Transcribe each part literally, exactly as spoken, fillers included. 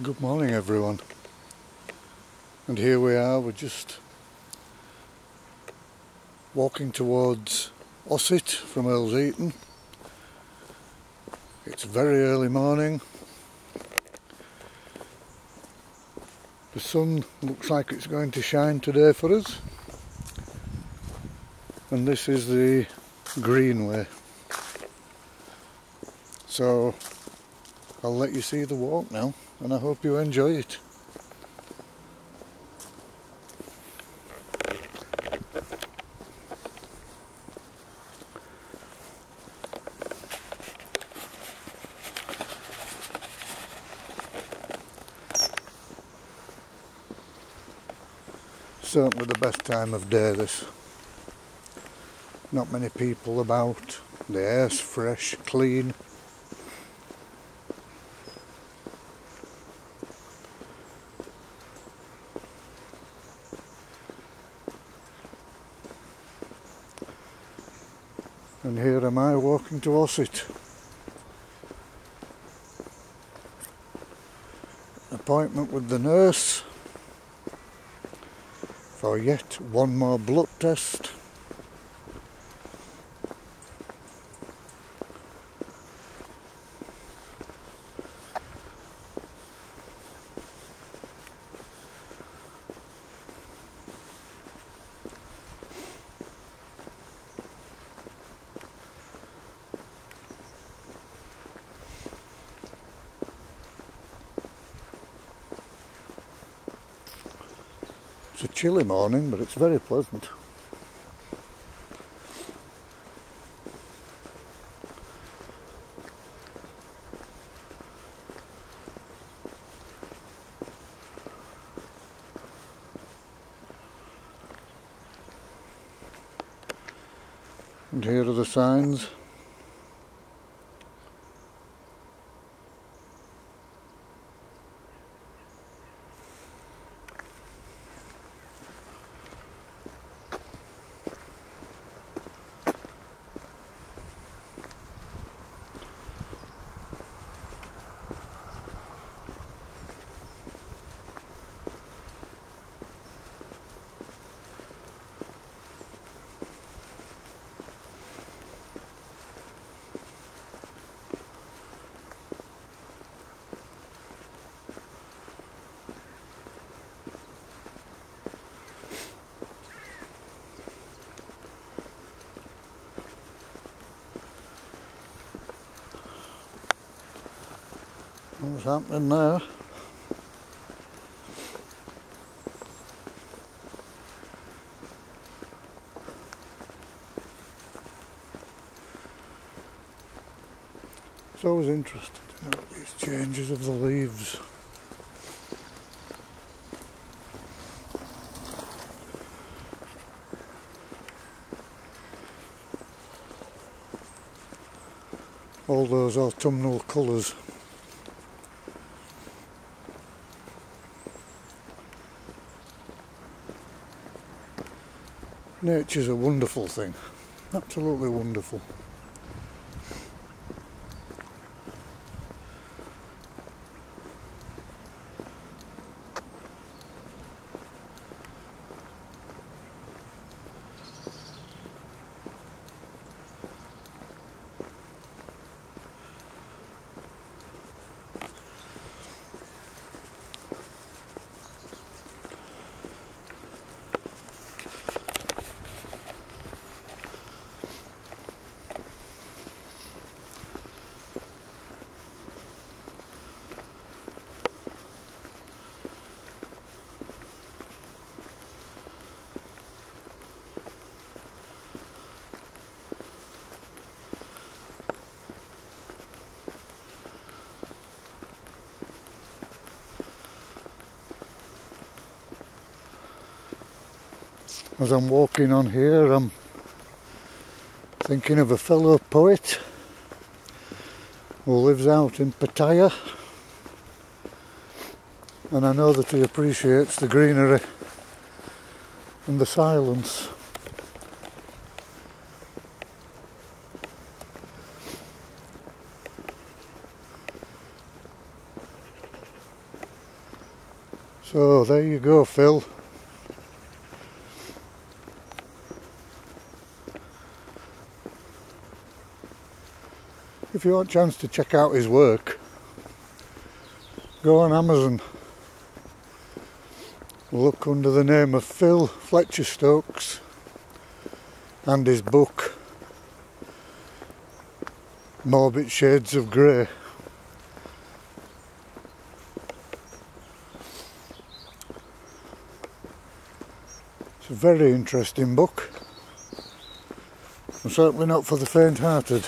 Good morning everyone, and here we are, we're just walking towards Ossett from Earlsheaton. It's very early morning, the sun looks like it's going to shine today for us, and this is the Greenway, so I'll let you see the walk now, and I hope you enjoy it. Certainly the best time of day this. Not many people about, the air's fresh, clean. And here am I walking to Ossett. Appointment with the nurse for yet one more blood test. It's a chilly morning, but it's very pleasant. And here are the signs. What's happening there? It's always interesting to note these changes of the leaves. All those autumnal colours. Nature's a wonderful thing, absolutely wonderful. As I'm walking on here, I'm thinking of a fellow poet who lives out in Pattaya, and I know that he appreciates the greenery and the silence. So there you go, Phil. If you want a chance to check out his work, go on Amazon. Look under the name of Phil Fletcher Stokes and his book Morbid Shades of Grey. It's a very interesting book, and certainly not for the faint-hearted.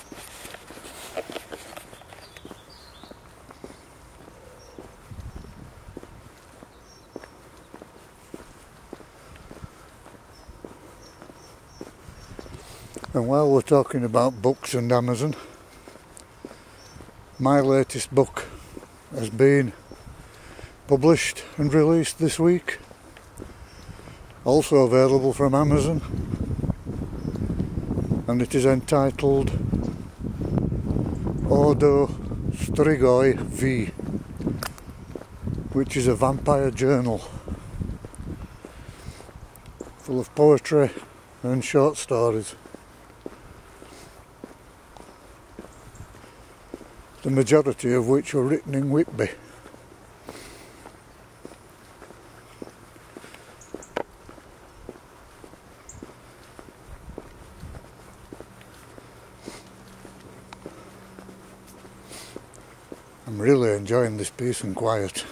And while we're talking about books and Amazon, my latest book has been published and released this week, also available from Amazon, and it is entitled Ordo Strigoi V, which is a vampire journal full of poetry and short stories, the majority of which were written in Whitby. I'm really enjoying this peace and quiet.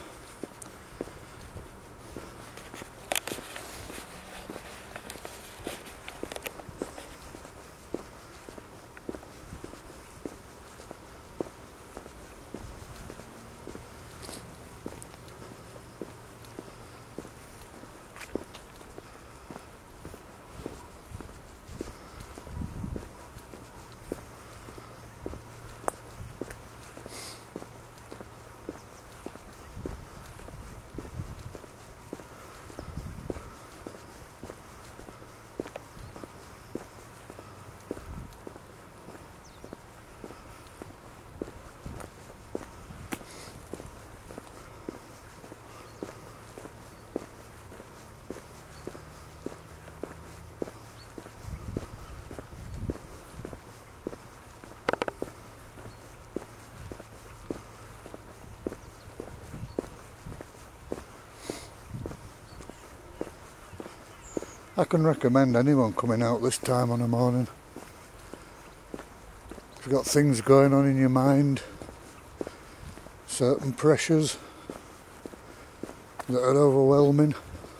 I can recommend anyone coming out this time on a morning. If you've got things going on in your mind, certain pressures that are overwhelming,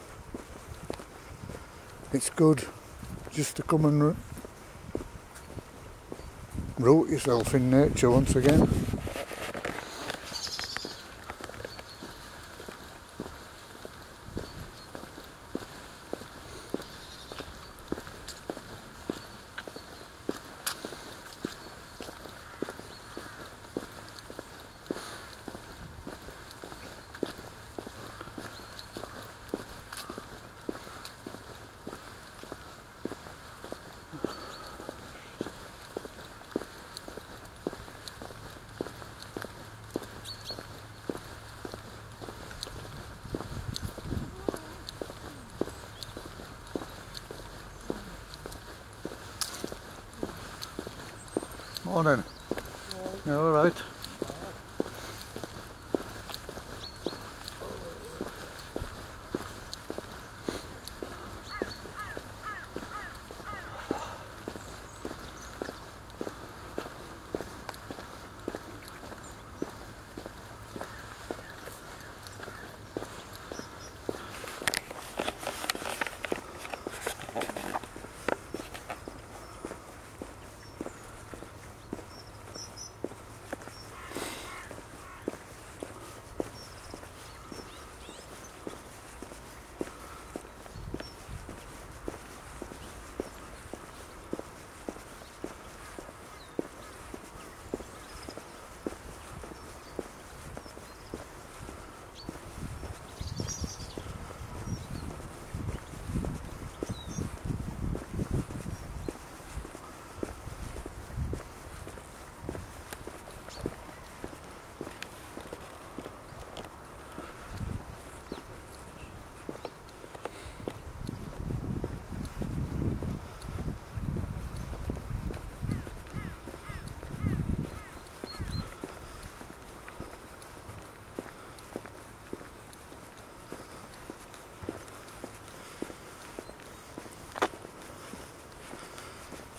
it's good just to come and root yourself in nature once again. Morning. You all right?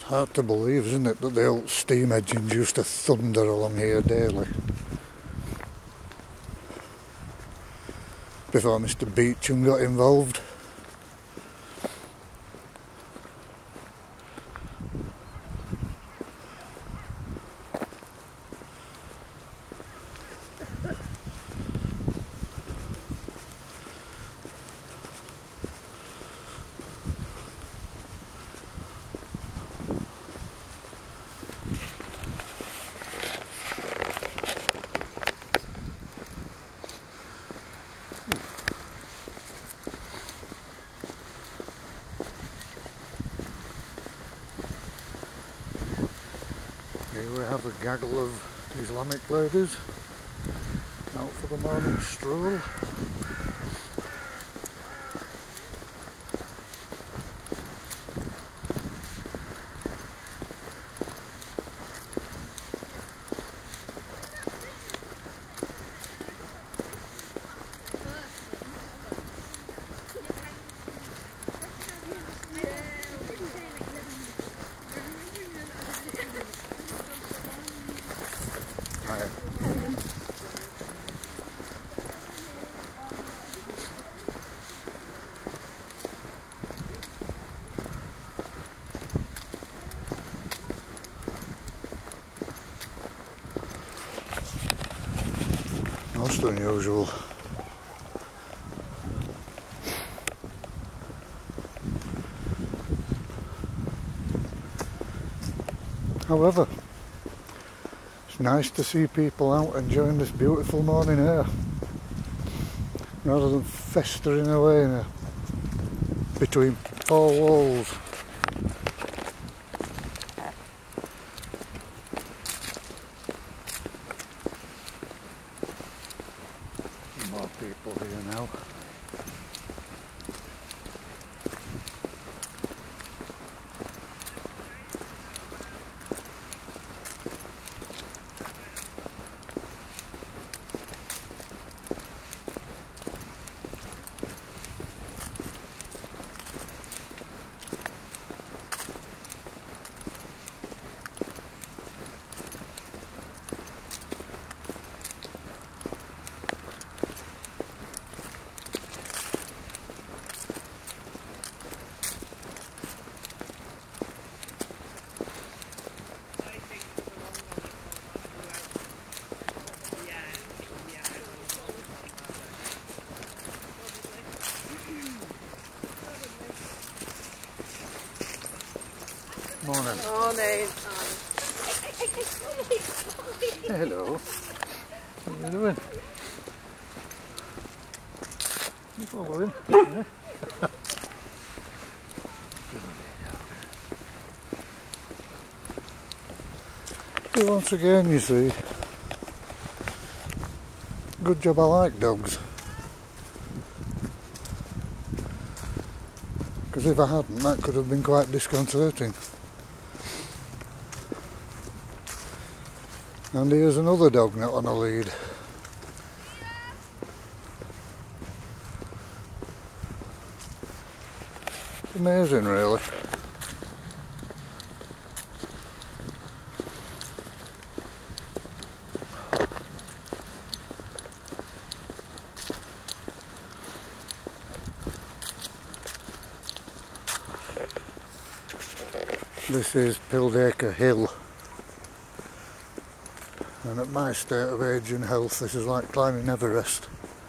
It's hard to believe, isn't it, that the old steam engines used to thunder along here daily. Before Mister Beecham got involved. Here we have a gaggle of Islamic ladies out for the morning stroll. Most unusual. However, it's nice to see people out enjoying this beautiful morning air rather than festering away in a, between four walls. More people here now. Morning. Morning. Hello. What are you doing? You following? Yeah. So once again, you see, good job I like dogs. Because if I hadn't, that could have been quite disconcerting. And here's another dog not on a lead. It's amazing, really. This is Pildacre Hill. And at my state of age and health, this is like climbing Everest.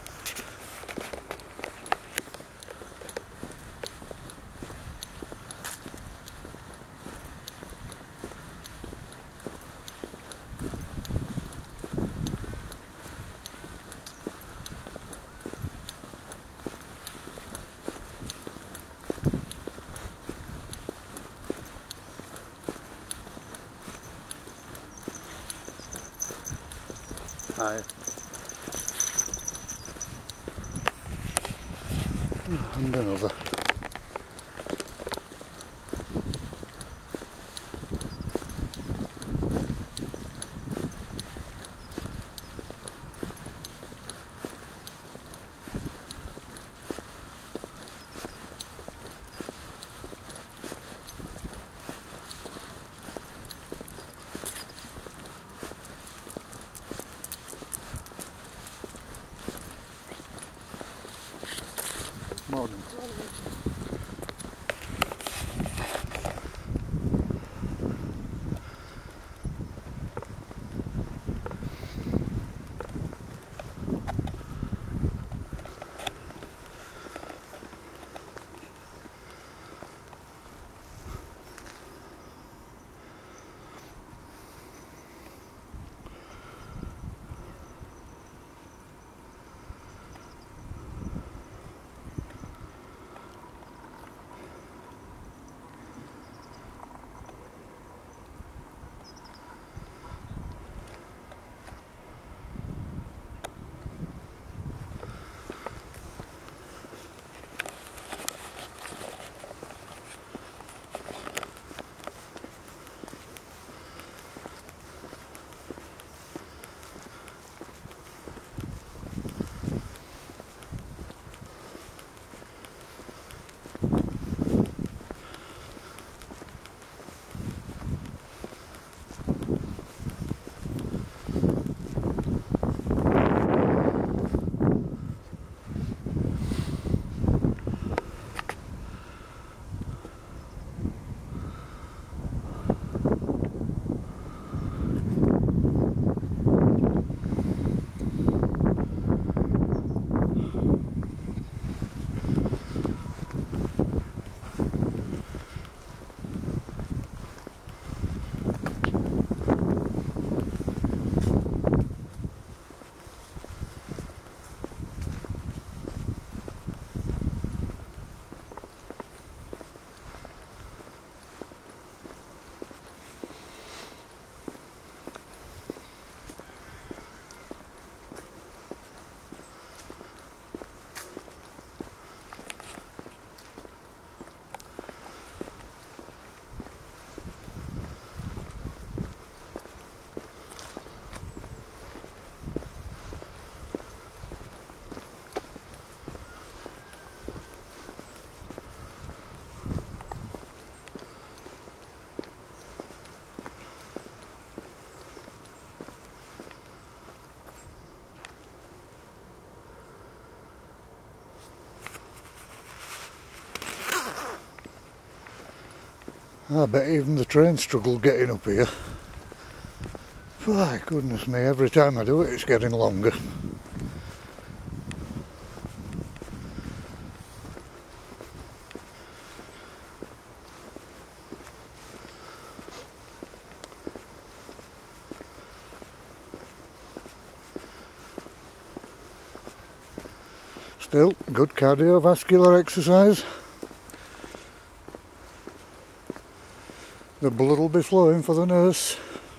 Hi. And another. I bet even the train struggled getting up here. My goodness me, every time I do it it's getting longer. Still, good cardiovascular exercise. The blood will be flowing for the nurse.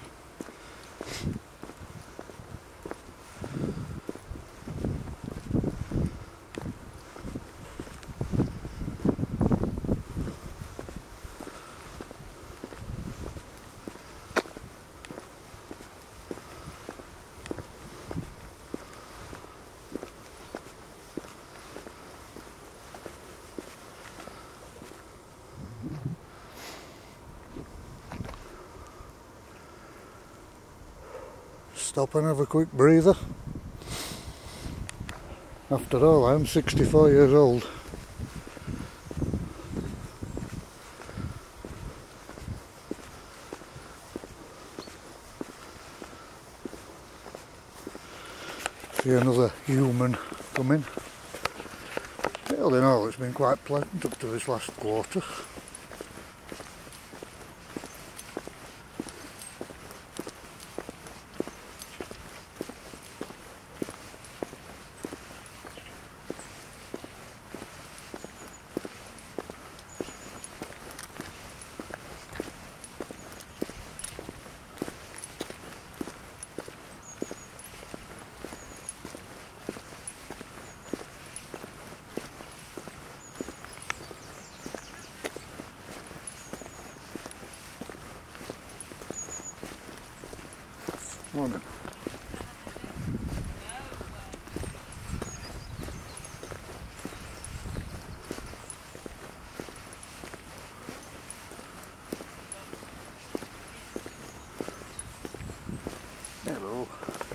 Stop and have a quick breather. After all, I'm sixty-four years old. See another human coming. All in all, it's been quite pleasant up to this last quarter. Morning. Hello.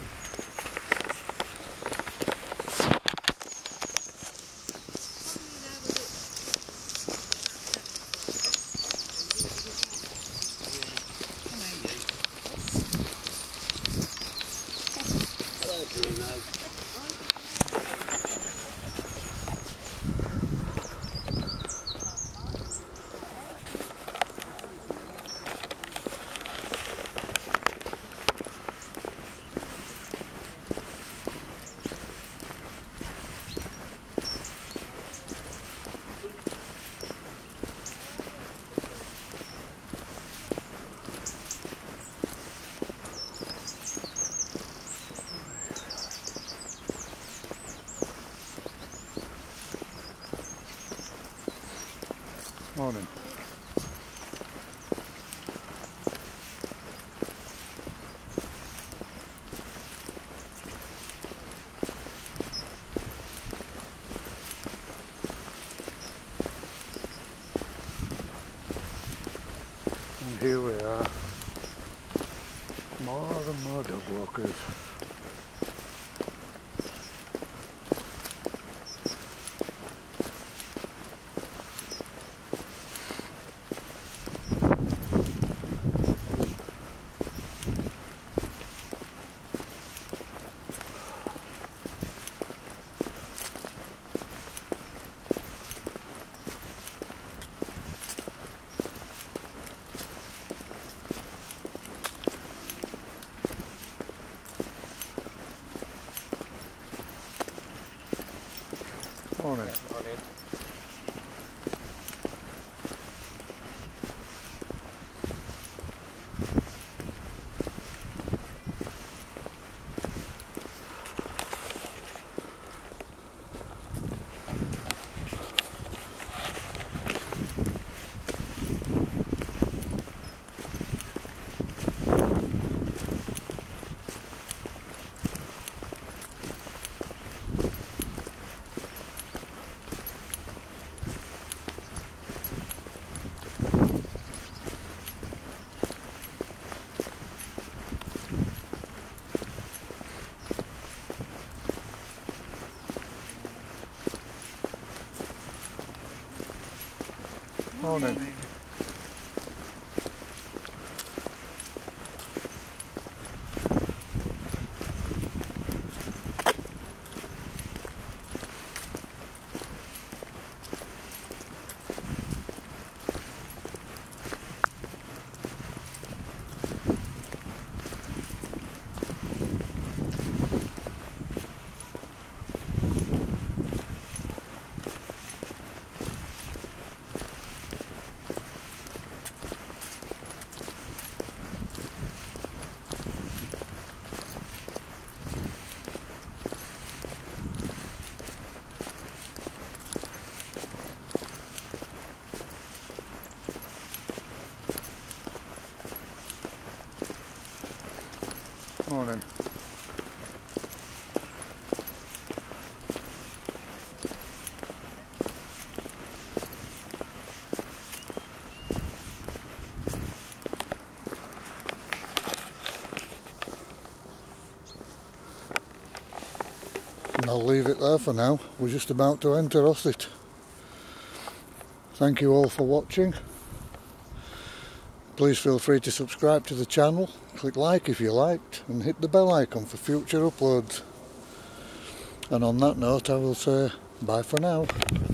Morning. And here we are. More and more dog walkers. Morning. Morning. Morning. Morning. And I'll leave it there for now. We're just about to enter Ossett. Thank you all for watching. Please feel free to subscribe to the channel, click like if you liked, and hit the bell icon for future uploads. And on that note, I will say bye for now.